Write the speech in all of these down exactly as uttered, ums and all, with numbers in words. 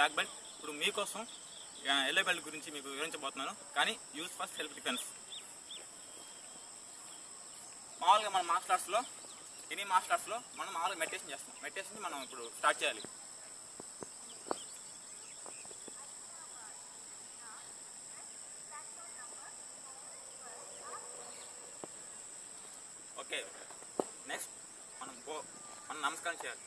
Back bend. ఇప్పుడు మీకోసం yellow belt గురించి మీకు వివరించబోతున్నాను. కానీ యూజ్ ఫర్ సెల్ఫ్ డిఫెన్స్. మామూలుగా మన మార్షల్ ఆర్ట్స్లో ఎనీ మార్షల్ ఆర్ట్స్లో మనం మామూలుగా మెడిటేషన్ చేస్తాం. మెడిటేషన్ మనం ఇప్పుడు స్టార్ట్ చేయాలి. ఓకే, నెక్స్ట్ మనం గో మనం నమస్కారం చేయాలి.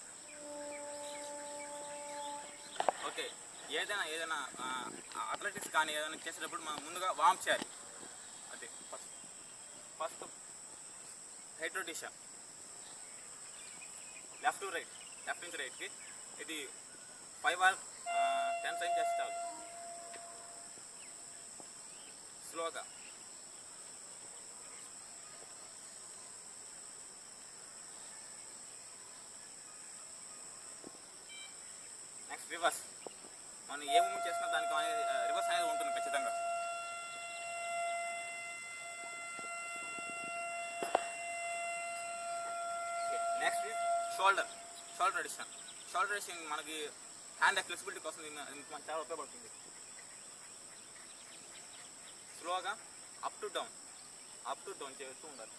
ఓకే, ఏదైనా ఏదైనా అథ్లెటిక్స్ కానీ ఏదైనా చేసేటప్పుడు మనం ముందుగా వార్మ్ చేయాలి. అదే first first head rotation, left to right, left నుంచి రైట్కి. ఇది ఫైవ్ ఆర్ టెన్ టైమ్స్ చేస్తే చాలు. స్లోగా. Next reverse. మనం ఏ మూమెంట్ చేసినా దానికి అనేది రివర్స్ అనేది ఉంటుంది ఖచ్చితంగా. Next shoulder shoulder rotation. Shoulder rotation మనకి హ్యాండ్ ఫ్లెక్సిబిలిటీ కోసం మనకు చాలా ఉపయోగపడుతుంది. స్లోగా up to down, up to down చేస్తూ ఉండాలి.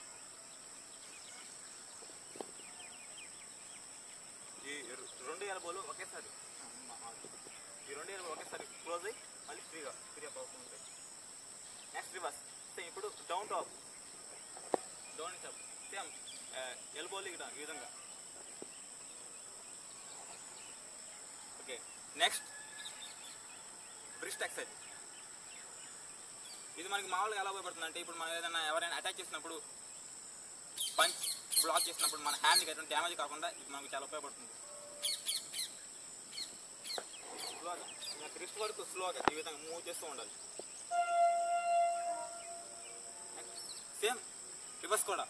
ఈ రెండు ఎల్బోలు ఒకేసారి ఈ రెండు ఎల్బోలు ఒకేసారి క్లోజ్ అయ్యి మళ్ళీ ఫ్రీగా ఫ్రీగా పోతూ ఉంటాయి. Next reverse. సేమ్ ఇప్పుడు డౌన్ టు అప్, డౌన్ నుంచి అప్. సేమ్ ఎల్బోలు ఇక్కడ ఈ విధంగా. Okay, next breast exercise. ఇది మనకి మామూలుగా ఎలా ఉపయోగపడుతుంది అంటే, ఇప్పుడు మనం ఏదైనా ఎవరైనా అటాక్ చేసినప్పుడు, పంచ్ బ్లాక్ చేసినప్పుడు మన హ్యాండ్కి ఎటువంటి డ్యామేజ్ కాకుండా ఇది మనకు చాలా ఉపయోగపడుతుంది. స్లోగా రిస్ట్ వరకు స్లోగా ఈ విధంగా మూవ్ చేస్తూ ఉండాలి. సేమ్ రివర్స్ కూడా.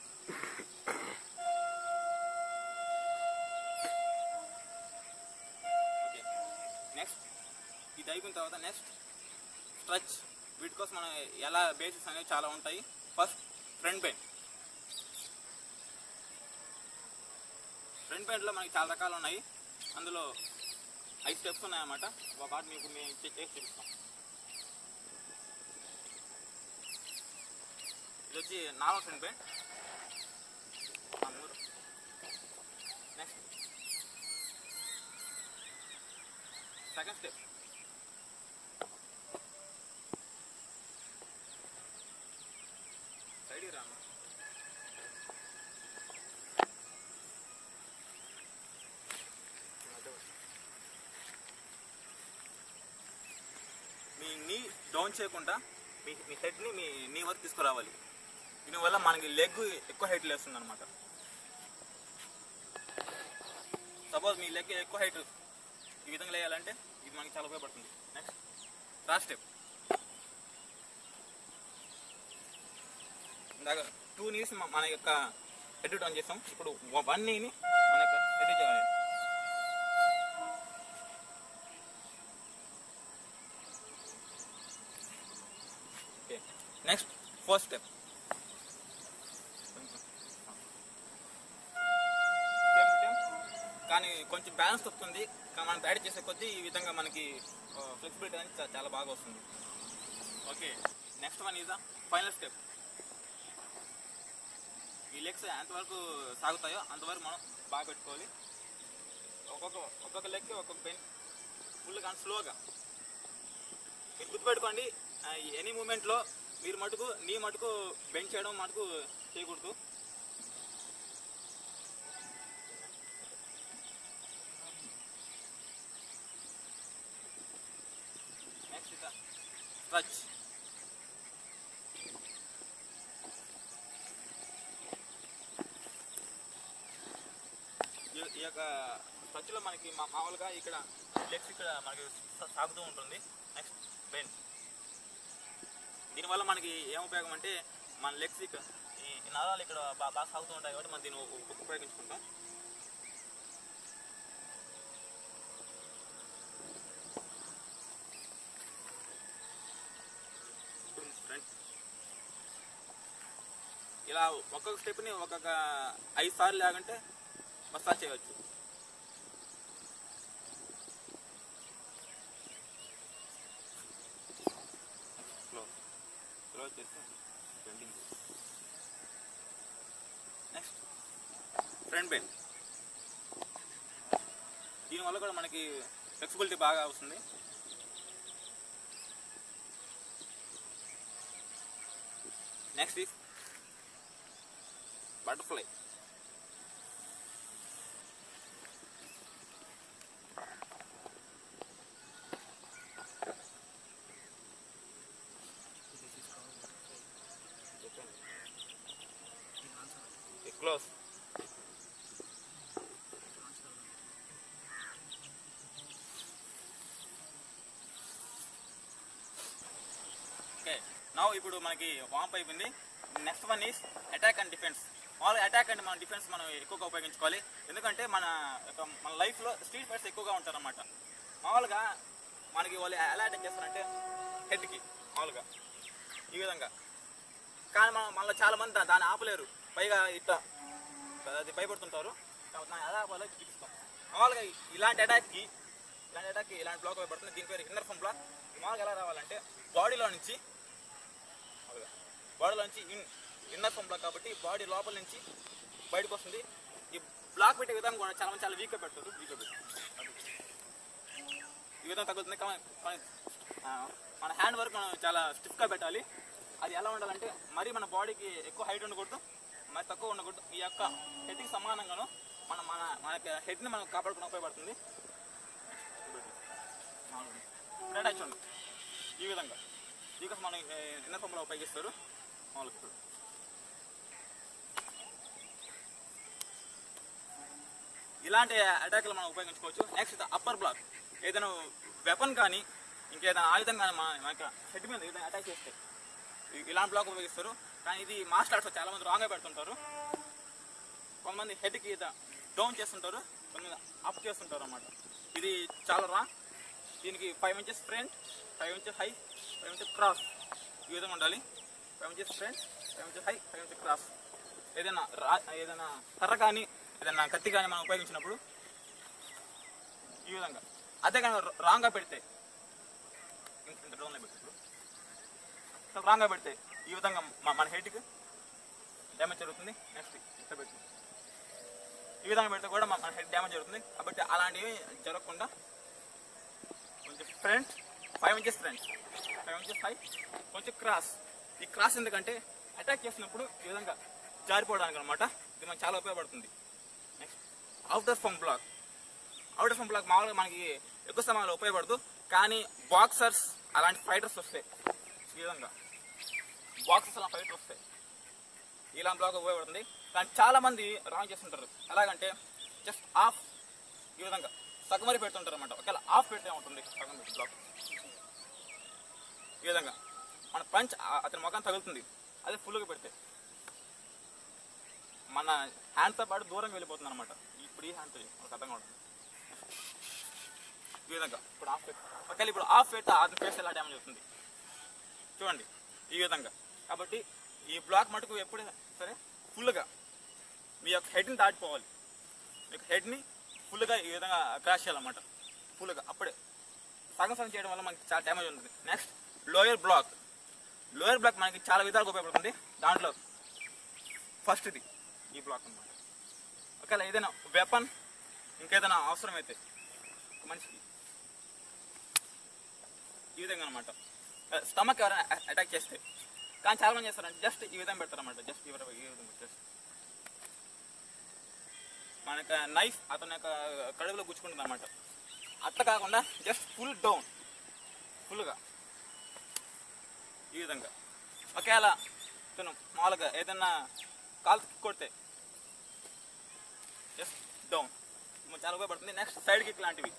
ఓకే, నెక్స్ట్ ఇది అయిపోయిన తర్వాత నెక్స్ట్ స్ట్రెచ్. వీటి కోసం మనం ఎలా బేసిక్స్ అనేవి చాలా ఉంటాయి. First front bend. ఫ్రంట్ బెండ్లో మనకి చాలా రకాలు ఉన్నాయి. అందులో ఐదు స్టెప్స్ ఉన్నాయన్నమాట. వాటి మీకు మేము చేసి చూపిస్తాం. ఇది వచ్చి normal front bend. Next second step సైడ్కి రాను. మీ నీ డౌన్ చేయకుండా మీ మీ హెడ్ని మీ నీ వరకు తీసుకురావాలి. దీనివల్ల మనకి లెగ్ ఎక్కువ హైట్ లేస్తుంది అనమాట. సపోజ్ మీ లెగ్ ఎక్కువ హైట్ ఈ విధంగా లేయాలంటే ఇది మనకి చాలా ఉపయోగపడుతుంది. Next cross step. ఇందాక టూ నీస్ మన యొక్క హెడ్ డౌన్ చేస్తాం. ఇప్పుడు వన్ నీని మన యొక్క హెడ్ చేయాలి. Okay, next fourth step. కానీ కొంచెం బ్యాలెన్స్ వస్తుంది. మనం బ్యాట్ చేసే కొద్దీ ఈ విధంగా మనకి ఫ్లెక్సిబిలిటీ అనేది చాలా బాగా వస్తుంది. Okay, next one is the final step. ఈ లెగ్స్ ఎంతవరకు సాగుతాయో అంతవరకు మనం బాగా పెట్టుకోవాలి. ఒక్కొక్క ఒక్కొక్క లెగ్కి ఒక్కొక్క బెండ్ ఫుల్ కానీ స్లోగా. మీరు గుర్తుపెట్టుకోండి, ఎనీ మూమెంట్లో మీరు మటుకు నీ మటుకు బెండ్ చేయడం మటుకు చేయకూడదు. నెక్స్ట్ ఇక స్ట్రెచ్. ఈ యొక్క స్ట్రెచ్లో మనకి మామూలుగా ఇక్కడ లెగ్స్ ఇక్కడ మనకి సాగుతూ ఉంటుంది. Next bend. దీనివల్ల మనకి ఏం ఉపయోగం అంటే, మన లెగ్స్ ఇక్కడ ఈ నరాలు ఇక్కడ బాగా సాగుతూ ఉంటాయి కాబట్టి మనం దీన్ని ఉపయోగించుకుంటాం. ఫ్రంట్ ఇలా ఒక్కొక్క స్టెప్ని ఒక్కొక్క ఐదు సార్లు లాగంటే మసాజ్ చేయవచ్చు. క్లోజ్ చేస్తే బెండింగ్. Next front bend. దీనివల్ల కూడా మనకి ఫ్లెక్సిబిలిటీ బాగా వస్తుంది. Next is butterfly. Close. Okay, now ఇప్పుడు మనకి వాంప్ అయిపోయింది. Next one is attack and defence. మామూలుగా అటాక్ అండ్ మన డిఫెన్స్ మనం ఎక్కువగా ఉపయోగించుకోవాలి. ఎందుకంటే మన మన లైఫ్లో స్ట్రీట్ ఫైట్స్ ఎక్కువగా ఉంటారన్నమాట. మామూలుగా మనకి వాళ్ళు ఎలా అటాక్ చేస్తారంటే హెడ్కి మామూలుగా ఈ విధంగా. కానీ మనం మళ్ళీ చాలా మంది దాన్ని ఆపలేరు, పైగా ఇట్లా అది భయపడుతుంటారు. కాబట్టి మనం ఎలా ఆపాలో చూపిస్తాం. మామూలుగా ఇలాంటి అటాక్కి ఇలాంటి అటాక్కి ఇలాంటి బ్లాక్ భయపడుతుంది. దీని పేరు ఇన్నర్ ఫోమ్ బ్లాక్. మామూలుగా ఎలా రావాలంటే బాడీలో నుంచి బాడీలో నుంచి ఇన్ ఇన్నర్ ఫోమ్ బ్లాక్ కాబట్టి బాడీ లోపల నుంచి బయటకు వస్తుంది. ఈ బ్లాక్ పెట్టే విధానం కూడా చాలా మంది చాలా వీక్గా పెడతారు. వీక్గా పెడతారు ఈ విధంగా తగ్గుతుంది. కానీ మన హ్యాండ్ వర్క్ మనం చాలా స్టిఫ్గా పెట్టాలి. అది ఎలా ఉండాలంటే మరి మన బాడీకి ఎక్కువ హైట్ ఉండకూడదు, మరి తక్కువ ఉండకూడదు. ఈ యొక్క హెడ్కి సమానంగాను మన మన మన హెడ్ని మనం కాపాడుకుని ఉపయోగపడుతుంది. అటాచ్ ఉంది ఈ విధంగా. దీనికోసం మనం ఇన్నర్ ఫోమ్లో ఉపయోగిస్తారు మామూలుగా. ఇలాంటి అటాక్లు మనం ఉపయోగించుకోవచ్చు. Next upper block. ఏదైనా వెపన్ కానీ ఇంకేదైనా ఆయుధం కానీ మన మన హెడ్ మీద ఏదైనా అటాక్ చేస్తే ఇలాంటి బ్లాక్ ఉపయోగిస్తారు. కానీ ఇది మార్షల్ ఆర్ట్స్ చాలా మంది రాంగ్గా పెడుతుంటారు. కొంతమంది హెడ్కి డౌన్ చేస్తుంటారు, కొంతమంది అప్ చేస్తుంటారు అన్నమాట. ఇది చాలా రాంగ్. దీనికి five inches front, five inches high, five inches cross ఈ విధంగా ఉండాలి. Five inches front, five inches high, five inches cross. ఏదైనా రా ఏదైనా కర్ర కానీ ఏదైనా కత్తి కానీ మనం ఉపయోగించినప్పుడు ఈ విధంగా. అదే కానీ రాంగ్గా పెడితే ఇంత డౌన్లో పెట్టి రాంగ్గా పెడితే ఈ విధంగా మన హెడ్కి డ్యామేజ్ జరుగుతుంది. నెక్స్ట్ ఇట్లా పెట్టి ఈ విధంగా పెడితే కూడా మన హెడ్ డ్యామేజ్ జరుగుతుంది. కాబట్టి అలాంటివి జరగకుండా కొంచెం front, five inches front, five inches high, కొంచెం క్రాస్. ఈ క్రాస్ ఎందుకంటే అటాక్ చేసినప్పుడు ఈ విధంగా జారిపోవడానికి అనమాట. ఇది మనకు చాలా ఉపయోగపడుతుంది. Next outer forearm block. Outer forearm block మామూలుగా మనకి ఎక్కువ సమయంలో ఉపయోగపడదు. కానీ బాక్సర్స్ అలాంటి ఫైటర్స్ వస్తాయి ఈ విధంగా. బాక్సర్స్ అలా ఫైటర్స్ వస్తాయి ఇలాంటి బ్లాక్ ఉపయోగపడుతుంది. కానీ చాలా మంది రాంగ్ చేస్తుంటారు. ఎలాగంటే జస్ట్ ఆఫ్ ఈ విధంగా సగమరి పెడుతుంటారు అనమాట. ఒకవేళ ఆఫ్ పెడితే ఉంటుంది సగం బ్లాక్. ఈ విధంగా మన పంచ్ అతని ముఖం తగులుతుంది. అదే ఫుల్గా పెడితే మన హ్యాండ్తో పాటు దూరంగా వెళ్ళిపోతుంది అనమాట. ఇప్పుడు ఈ హ్యాండ్తో ఒక అర్థంగా ఉంటుంది ఈ విధంగా. ఇప్పుడు ఆఫ్ పెట్టి ఒకవేళ ఇప్పుడు ఆఫ్ పెడితే అతని ఫేస్ ఎలా డ్యామేజ్ అవుతుంది చూడండి ఈ విధంగా. కాబట్టి ఈ బ్లాక్ మటుకు ఎప్పుడైనా సరే ఫుల్గా మీ యొక్క హెడ్ని దాటిపోవాలి. మీ యొక్క హెడ్ని ఫుల్గా ఈ విధంగా క్రాష్ చేయాలన్నమాట. ఫుల్గా అప్పుడే సగం సగం చేయడం వల్ల మనకి చాలా డ్యామేజ్ ఉంటుంది. Next lower block. Lower block మనకి చాలా విధాలుగా ఉపయోగపడుతుంది. దాంట్లో ఫస్ట్ది ఈ బ్లాక్ అన్నమాట. ఒకవేళ ఏదైనా వెపన్ ఇంకేదైనా అవసరమైతే మనిషికి ఈ విధంగా అనమాట. స్టమక్ ఎవరైనా అటాక్ చేస్తే, కానీ చాలా మంది చేస్తారంటే జస్ట్ ఈ విధంగా పెడతారన్నమాట. జస్ట్ ఈ విధంగా జస్ట్ మన యొక్క నైఫ్ అతని యొక్క కడుపులో గుచ్చుకుంటుంది అనమాట. అట్లా కాకుండా జస్ట్ ఫుల్ డౌన్ ఫుల్గా ఈ విధంగా. ఒకవేళ తను మామూలుగా ఏదన్నా కాలు కొడితే జస్ట్ డౌన్ చాలా ఉపయోగపడుతుంది. నెక్స్ట్ సైడ్ కిక్ లాంటివి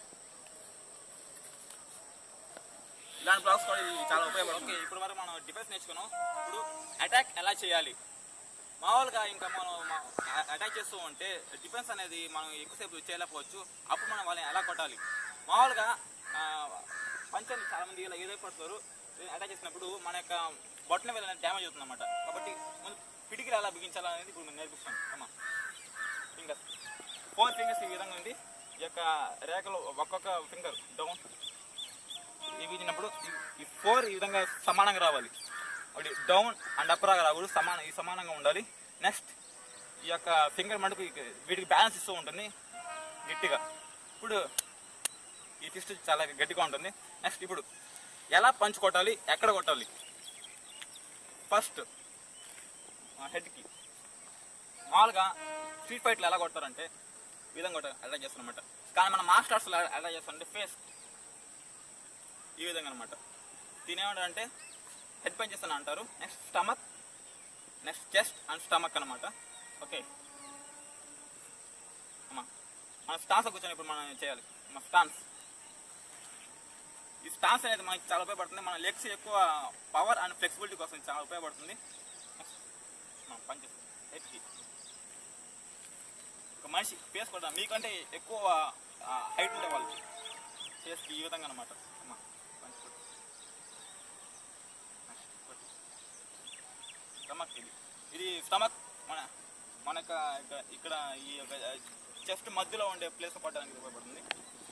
ఇలాంటి బ్లాక్స్ కూడా చాలా ఉపయోగపడుతుంది. ఓకే, ఇప్పుడు వరకు మనం డిఫెన్స్ నేర్చుకున్నాం. ఇప్పుడు అటాక్ ఎలా చేయాలి. మామూలుగా ఇంకా మనం అటాక్ చేస్తూ ఉంటే డిఫెన్స్ అనేది మనం ఎక్కువసేపు చేయలేకపోవచ్చు. అప్పుడు మనం వాళ్ళని ఎలా కొట్టాలి. మామూలుగా పంచని చాలా మంది ఇలా ఏదో పడుతారు. అటాక్ చేసినప్పుడు మన యొక్క బొట్టన వెళ్ళిన డ్యామేజ్ అవుతుంది అన్నమాట. కాబట్టి ముందు పిటికిలు ఎలా బిగించాలనేది ఇప్పుడు నేను నేర్పిస్తాను. అమ్మా ఫింగర్స్ ఫోర్ ఫింగర్స్ ఈ విధంగా ఉంది. ఈ యొక్క రేఖలు ఒక్కొక్క ఫింగర్ డౌన్ ఇవి ఇచ్చినప్పుడు ఈ ఫోర్ ఈ విధంగా సమానంగా రావాలి. ఒకటి డౌన్ అండ్ అప్ రాకూడదు, సమానం ఈ సమానంగా ఉండాలి. నెక్స్ట్ ఈ యొక్క ఫింగర్ మటుకు వీటికి బ్యాలెన్స్ ఇస్తూ ఉంటుంది గట్టిగా. ఇప్పుడు ఈ ఫిస్ట్ చాలా గట్టిగా ఉంటుంది. నెక్స్ట్ ఇప్పుడు ఎలా పంచ్ కొట్టాలి, ఎక్కడ కొట్టాలి. ఫస్ట్ హెడ్కి మామూలుగా స్ట్రీట్ ఫైట్లు ఎలా కొడతారంటే ఈ విధంగా కొట్ట అటాక్ చేస్తారనమాట. కానీ మన మాస్టర్స్ అటాక్ చేస్తారంటే ఫేస్ ఈ విధంగా అనమాట. దీని ఏమంటారంటే హెడ్ పంచ్ చేస్తాను అంటారు. Next stomach, next chest and stomach అనమాట. ఓకే అమ్మా మన స్టాన్స్ కూర్చొని ఇప్పుడు మనం చేయాలి. మన స్టాన్స్ ఈ స్టాన్స్ అనేది మనకి చాలా ఉపయోగపడుతుంది. మన లెగ్స్ ఎక్కువ పవర్ అండ్ ఫ్లెక్సిబిలిటీ కోసం చాలా ఉపయోగపడుతుంది. మనం పంచ్ హెడ్కి ఒక మనిషి ఫేస్ కొడతాం, మీకంటే ఎక్కువ హైట్ ఉండే వాళ్ళు ఫేస్కి ఈ విధంగా అనమాట. స్టమక్ ఇది ఇది స్టమక్ మన మన యొక్క ఇక్కడ ఈ చెస్ట్ మధ్యలో ఉండే ప్లేస్ పడడానికి ఉపయోగపడుతుంది.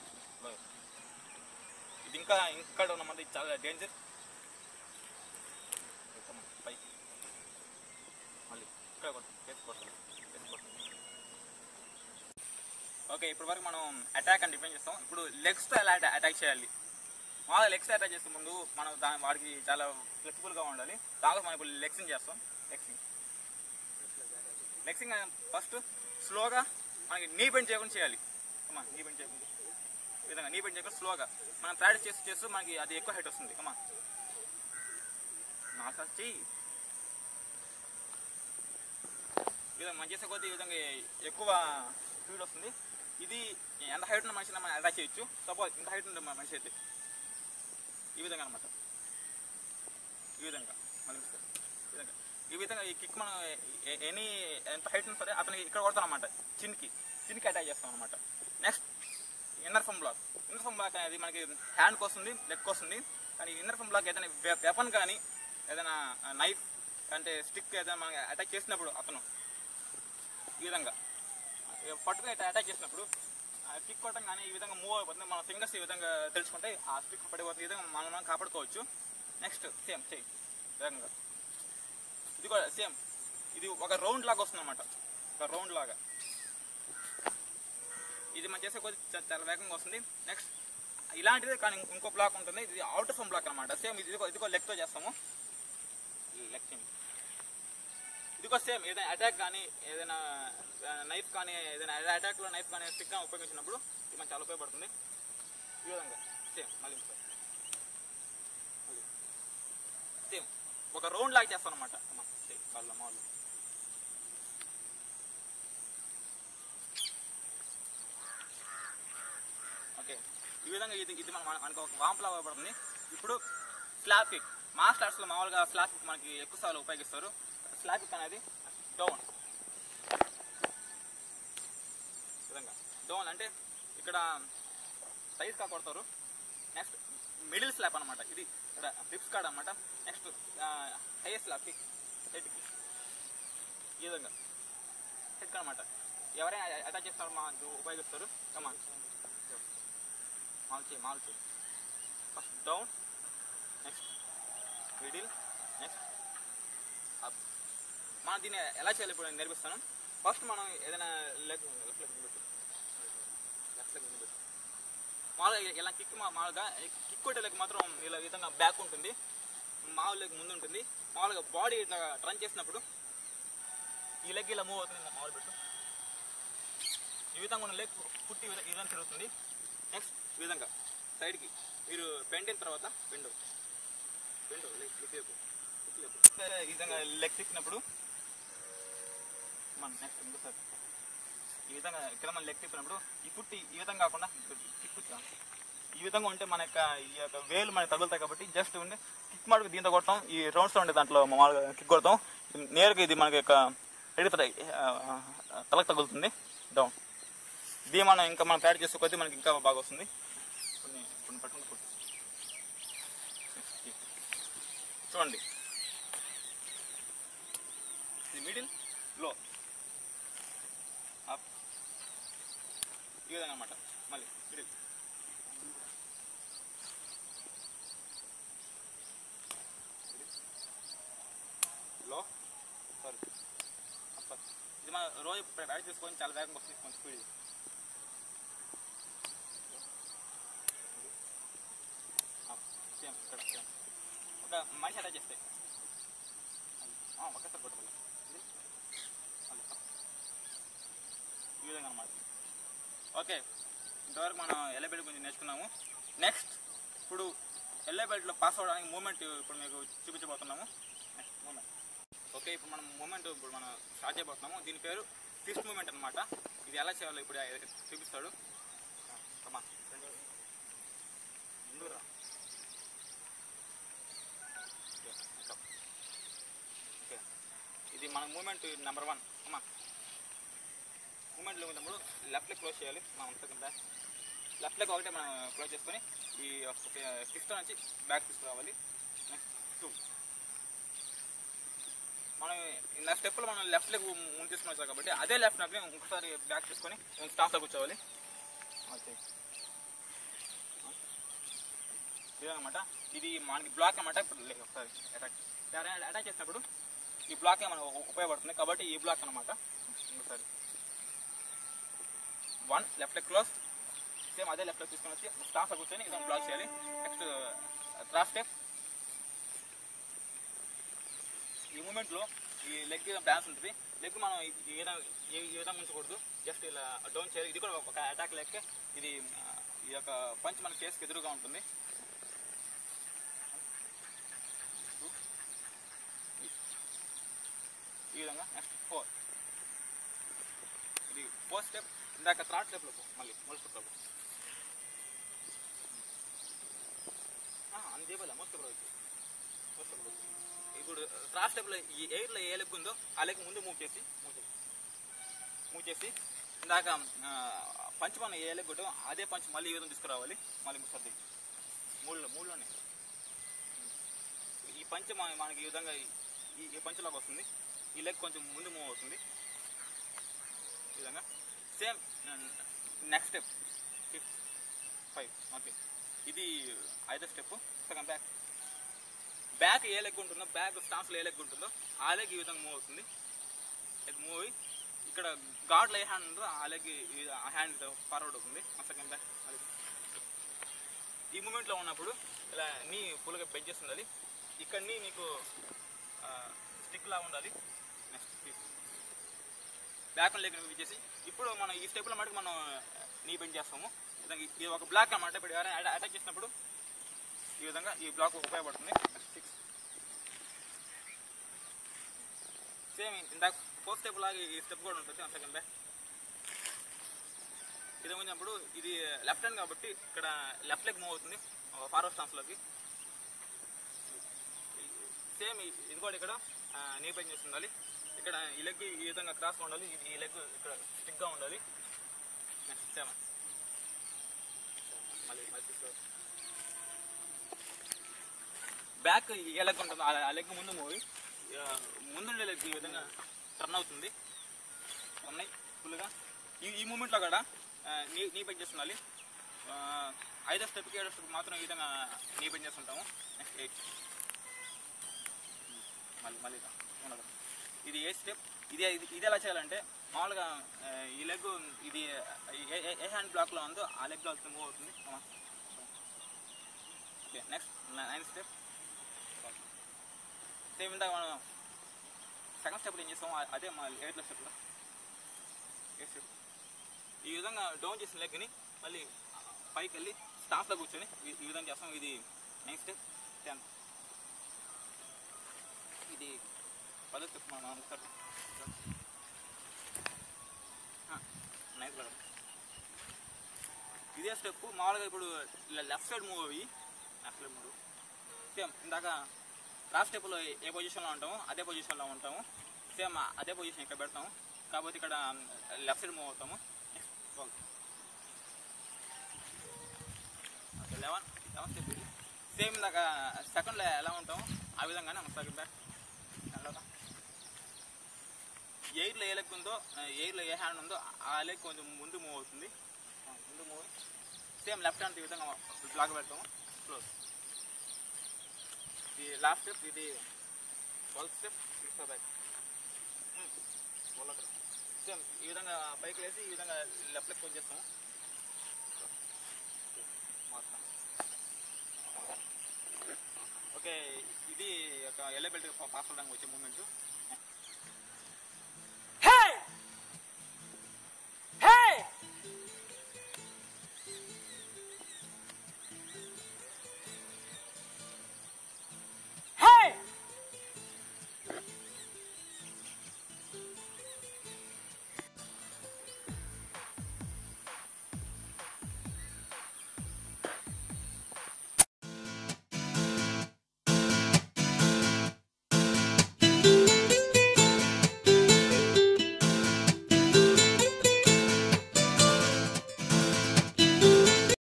ఇది ఇంకా ఇక్కడ ఉన్నమాట చాలా డేంజర్. పైకి మళ్ళీ ఇక్కడ కొట్టాలి, ఫేస్ కొట్టాలి, ఫేస్ కొట్టాలి. ఓకే ఇప్పటి వరకు మనం అటాక్ అని డిఫైన్ చేస్తాం. ఇప్పుడు లెగ్స్తో ఎలా అటాక్ చేయాలి. మామూలుగా లెగ్స్తో అటాక్ చేసే ముందు మనం దాని వాడికి చాలా ఫ్లెక్సిబుల్గా ఉండాలి. దాంట్లో మనం ఇప్పుడు లెగ్సింగ్ చేస్తాం. లెగ్సింగ్ లెగ్సింగ్ ఫస్ట్ స్లోగా మనకి నీ బెండ్ చేయకుండా చేయాలి. అమ్మా నీ బెండ్ చేయకుండా ఈ విధంగా నీ బెండ్ చేయకుండా స్లోగా మనం ప్రాక్టీస్ చేస్తూ చేస్తూ మనకి అది ఎక్కువ హైట్ వస్తుంది. అమ్మా నాకా చెయ్యి ఈ విధంగా మనం చేసే కొద్దీ ఈ విధంగా ఎక్కువ స్పీడ్ వస్తుంది. ఇది ఎంత హైట్ ఉన్న మనిషిని మనం అటాక్ చేయొచ్చు. సపోజ్ ఇంత హైట్ ఉండే మనిషి అయితే ఈ విధంగా అనమాట. ఈ విధంగా మనం ఈ విధంగా ఈ విధంగా ఈ కిక్ మనం ఎనీ ఎంత హైట్ ఉన్నా సరే అతనికి ఇక్కడ కొడతాం అనమాట. చిన్కి చిన్కి అటాక్ చేస్తాం అనమాట. Next inner forearm block. Inner forearm block అనేది మనకి హ్యాండ్కి వస్తుంది, లెగ్కి వస్తుంది. కానీ ఇన్నర్ ఫమ్ బ్లాక్ ఏదైనా వెపన్ కానీ ఏదైనా నైఫ్ అంటే స్టిక్ ఏదైనా మనకి అటాక్ చేసినప్పుడు అతను ఈ విధంగా పట్టుకుని అటాక్ చేసినప్పుడు స్టిక్ కొట్టడం కానీ ఈ విధంగా మూవ్ అయిపోతుంది. మన ఫింగర్స్ ఈ విధంగా తెలుసుకుంటే ఆ స్టిక్ పడిపోతుంది. ఈ విధంగా మనం మనం కాపాడుకోవచ్చు. నెక్స్ట్ సేమ్ చెయ్యి విధంగా ఇది కూడా సేమ్ ఇది ఒక రౌండ్ లాగా వస్తుంది అనమాట. ఒక రౌండ్ లాగా ఇది మనం చేసే కొద్ది చాలా వేగంగా వస్తుంది. నెక్స్ట్ ఇలాంటిది కానీ ఇంకో బ్లాక్ ఉంటుంది. ఇది అవుటర్ ఫమ్ బ్లాక్ అనమాట. సేమ్ ఇది ఇదిగో లెగ్తో చేస్తాము. లెగ్ ఇదిగో సేమ్ ఏదైనా అటాక్ కానీ ఏదైనా నైఫ్ కానీ ఏదైనా అటాక్లో నైఫ్ కానీ స్టిక్ కానీ ఉపయోగించినప్పుడు ఇది మనకు చాలా ఉపయోగపడుతుంది. ఈ విధంగా సేమ్ మళ్ళీ సేమ్ ఒక రౌండ్ లాగా చేస్తాం అనమాట. కాళ్ళ మామూలు ఓకే ఈ విధంగా ఇది ఇది మన మనకు ఒక వాంపులా ఉపయోగపడుతుంది. ఇప్పుడు స్లాప్ కిక్ మాస్టర్స్లో మామూలుగా స్లాప్ కిక్ మనకి ఎక్కువ సార్లు ఉపయోగిస్తారు. స్లాప్ కిక్ అనేది డౌన్ విధంగా డౌన్ అంటే ఇక్కడ సైజ్ కా కొడతారు. నెక్స్ట్ మిడిల్ స్లాప్ అనమాట. ఇది ఇక్కడ రిప్స్ కాడ అనమాట. నెక్స్ట్ హైయర్ స్లాప్ కిక్ హెడ్కి ఈ విధంగా హెడ్ అనమాట. ఎవరైనా అటాక్ చేస్తారు మా ఉపయోగిస్తారు. కమా మాల్ చేయి మాల్ చేయి first down, next middle, next up. మనం దీన్ని ఎలా చేయాలి ఇప్పుడు నేను నేర్పిస్తాను. ఫస్ట్ మనం ఏదైనా లెగ్ లెఫ్ట్ లెగ్ పెట్టు లెఫ్ట్ లెగ్ పెట్టు మామూలుగా ఇలా కిక్ మామూలుగా కిక్ కొట్టే లెగ్ మాత్రం ఇలా విధంగా బ్యాక్ ఉంటుంది, మామూలు లెగ్ ముందు ఉంటుంది. మామూలుగా బాడీ ఇట్లా టర్న్ చేసినప్పుడు ఈ లెగ్ ఇలా మూవ్ అవుతుంది. మామూలు పెట్టు ఈ విధంగా ఉన్న లెగ్ పుట్టి ఈ విధంగా తిరుగుతుంది. నెక్స్ట్ ఈ విధంగా సైడ్కి మీరు బెండ్ అయిన తర్వాత బెండ్ బెండ్ లెగ్ లేపు లేపు ఈ విధంగా లెగ్ తిప్పినప్పుడు మన నెక్స్ట్ ఇంకోసారి ఈ విధంగా ఇక్కడ మనం లెగ్ తిప్పినప్పుడు ఈ ఫుట్ ఈ విధంగా కాకుండా తిప్పుతాం. ఈ విధంగా ఉంటే మన యొక్క ఈ యొక్క వేలు మనకి తగులుతాయి కాబట్టి జస్ట్ ఉంటే కిక్ మాటకు దీంతో కొడతాం. ఈ రౌండ్స్లో ఉండే దాంట్లో మామూలుగా కిక్ కొడతాం. నేరుగా ఇది మనకి యొక్క ఎడుగుతాయి తలకు తగులుతుంది డౌన్. ఇది మనం ఇంకా మనం ప్రాక్టీస్ చేసే కొద్దీ మనకి ఇంకా బాగా వస్తుంది. కొన్ని కొన్ని పట్టుకుంటూ చూడండి ఇది మిడిల్ లో అప్ ఈ విధంగా అన్నమాట. మళ్ళీ మిడిల్ రోజు ప్రాక్టీస్ చేసుకొని చాలా వేగంగా వస్తుంది కొంచెం స్పీడ్. సేమ్ ఇక్కడ సేమ్ ఒక మనిషి అటాచ్ చేస్తే ఒకేసారి కొట్టుకోవాలి ఈ విధంగా అన్నమాట. ఓకే, ఇంతవరకు మనం ఎల్లో బెల్ట్ గురించి నేర్చుకున్నాము. నెక్స్ట్ ఇప్పుడు ఎల్లో బెల్ట్లో పాస్ అవ్వడానికి మూమెంట్ ఇప్పుడు మీకు చూపించబోతున్నాము. Next moment. ఓకే, ఇప్పుడు మనం మూమెంట్ ఇప్పుడు మనం స్టార్ట్ చేయబోతున్నాము. దీని పేరు ఫిస్ట్ మూమెంట్ అనమాట. ఇది ఎలా చేయాలో ఇప్పుడు చూపిస్తాడు. ఓకే, ఇది మన మూమెంట్ నెంబర్ వన్. అమ్మా మూమెంట్లో ఉన్నప్పుడు లెఫ్ట్ లెగ్ క్లోజ్ చేయాలి. మనం సెకండ్ బ్యాక్ లెఫ్ట్ లెగ్ ఒకటే మనం క్లోజ్ చేసుకొని ఈ ఫిస్ట్ నుంచి బ్యాక్ తీసుకురావాలి. Next two. మనం నా స్టెప్లో మనం లెఫ్ట్ లెగ్ ముందు తీసుకుని వచ్చాం కాబట్టి అదే లెఫ్ట్ లెగ్ ఇంకొకసారి బ్యాక్ తీసుకొని స్టాఫ్లో కూర్చోవాలి. ఓకే ఇదన్నమాట. ఇది మనకి బ్లాక్ అన్నమాట. ఇప్పుడు ఒకసారి అటాక్ అటాక్ చేసినప్పుడు ఈ బ్లాక్ మనకు ఉపయోగపడుతుంది కాబట్టి ఈ బ్లాక్ అనమాట. ఇంకోసారి one left leg close, same అదే లెఫ్ట్ లెగ్ తీసుకొని వచ్చి స్టాఫ్లో కూర్చొని ఇదొక బ్లాక్ చేయాలి. Next cross step. ఈ మూమెంట్లో ఈ లెగ్ బ్యాలెన్స్ ఉంటుంది. లెగ్ మనం ఈ విధంగా ఈ విధంగా ఉంచకూడదు, జస్ట్ ఇలా డౌన్ చేయాలి. ఇది కూడా ఒక అటాక్ లెక్క. ఇది ఈ యొక్క పంచ్ మన ఫేస్కి ఎదురుగా ఉంటుంది. ఈ విధంగా. Next four. ఇది ఫోర్త్ స్టెప్. ఇందాక థర్డ్ స్టెప్లో మళ్ళీ మూడు స్టెప్లో అంతే చెప్పాలి. మోస్ట్ స్టెప్లో మోస్ట్ స్టెప్లో ఇప్పుడు థర్డ్ స్టెప్లో ఈ ఎయిర్లో ఏ లెగ్ ఉందో ఆ లెగ్ ముందు మూవ్ చేసి మూవ్ చేసి మూవ్ చేసి ఇందాక పంచ్ మనం ఏ లెగ్ ఉందో అదే పంచ్ మళ్ళీ ఈ విధంగా తీసుకురావాలి. మళ్ళీ సర్ది మూడులో మూడులోనే ఈ పంచ్ మనకి ఈ విధంగా ఈ పంచ్లోకి వస్తుంది. ఈ లెగ్ కొంచెం ముందు మూవ్ అవుతుంది ఈ విధంగా. Same next step fifth five. Okay, ఇది ఐదో స్టెప్. Second back. బ్యాక్ ఏ లెగ్ ఉంటుందో బ్యాక్ స్టాన్స్లో ఏ లెగ్ ఉంటుందో ఆ లెగ్ ఈ విధంగా మూవ్ అవుతుంది. లెగ్ మూవ్ అయ్యి ఇక్కడ గాడ్లో ఏ హ్యాండ్ ఉందో ఆ లెగ్ ఆ హ్యాండ్ ఫార్వర్డ్ అవుతుంది. Second back. ఈ మూమెంట్లో ఉన్నప్పుడు ఇలా నీ ఫుల్గా బెంచ్ చేసి ఉండాలి. ఇక్కడ నీ నీకు స్టిక్ లాగా ఉండాలి. నెక్స్ట్ బ్యాక్ లెగ్ చేసి ఇప్పుడు మనం ఈ స్టెప్లో మటుకు మనం నీ బెంచ్ చేస్తాము. ఇది ఒక బ్లాక్ అన్నమాట. ఇప్పుడు ఎవరైనా అటాక్ చేసినప్పుడు ఈ విధంగా ఈ బ్లాక్ ఉపయోగపడుతుంది. సిక్స్. సేమ్ ఇందాక ఫోర్త్ స్టెప్ లాగా ఈ స్టెప్ కూడా ఉంటుంది. Second back. ఇది వచ్చినప్పుడు ఇది లెఫ్ట్ హ్యాండ్ కాబట్టి ఇక్కడ లెఫ్ట్ లెగ్ మూవ్ అవుతుంది ఫార్వర్డ్ స్టాన్స్లోకి. సేమ్ ఇది కూడా ఇక్కడ నీ బెంచ్ చేసి ఉండాలి. ఇక్కడ ఈ లెగ్ ఈ విధంగా క్రాస్గా ఉండాలి. ఈ లెగ్ ఇక్కడ స్టిక్గా ఉండాలి. Next seven. మళ్ళీ మళ్ళీ బ్యాక్ ఏ లెగ్ ఉంటుందో ఆ లెగ్ ముందు మూవ్ ముందుండే లెగ్ ఈ విధంగా టర్న్ అవుతుంది. ఉన్నాయి ఫుల్గా. ఈ ఈ మూమెంట్లో కూడా నీ నీ బెంచ్ చేస్తుండాలి. ఐదో స్టెప్కి ఏడో స్టెప్ మాత్రం ఈ విధంగా నీ బెంచ్ చేస్తుంటాము. Next eight. మళ్ళీ మళ్ళీ ఉండదు. ఇది ఏ స్టెప్. ఇది ఇది ఎలా చేయాలంటే మామూలుగా ఈ లెగ్ ఇది ఏ హ్యాండ్ బ్లాక్లో ఉందో ఆ లెగ్ బ్లాక్ మూవ్ అవుతుంది. Okay, next nine step. Same ఇందాక మనం సెకండ్ స్టెప్లో ఏం చేస్తాము అదే మా ఎయిట్లో స్టెప్లో ఎయిట్ స్టెప్. ఈ విధంగా డౌన్ చేసిన లెగ్ని మళ్ళీ పైకి వెళ్ళి స్టాఫ్లో కూర్చొని ఈ విధంగా చేస్తాం. ఇది నైన్ స్టెప్. టెన్. ఇది పదో స్టెప్. మనం నైన్త్ లెవెల్. ఇదే స్టెప్ మామూలుగా ఇప్పుడు లెఫ్ట్ సైడ్ మూవ్ అయ్యి లెఫ్ట్ సైడ్ మూవ్. సేమ్ ఇందాక లాస్ట్ స్టెప్లో ఏ పొజిషన్లో ఉంటామో అదే పొజిషన్లో ఉంటాము. సేమ్ అదే పొజిషన్ ఇక్కడ పెడతాము. కాకపోతే ఇక్కడ లెఫ్ట్ సైడ్ మూవ్ అవుతాము. Next eleven eleven step. Same ఇందాక సెకండ్లో ఎలా ఉంటామో ఆ విధంగానే సెకండ్ బ్యాక్. ఎయిర్లో ఏ లెగ్ ఉందో ఎయిర్లో ఏ హ్యాండ్ ఉందో ఆ లెగ్ కొంచెం ముందు మూవ్ అవుతుంది. ముందు మూవ్ సేమ్ లెఫ్ట్ హ్యాండ్ ఈ విధంగా బ్లాక్ పెడతాము. క్లోజ్. ఇది లాస్ట్ స్టెప్. ఇది ట్వెల్త్ స్టెప్. బ్యాక్. సేమ్ ఈ విధంగా పైకి వేసి ఈ విధంగా లెఫ్ట్ లెఫ్ట్ వచ్చేస్తాం మొత్తం. ఓకే, ఇది ఒక ఎల్లో బెల్ట్ పాస్ అవడానికి వచ్చే మూమెంట్.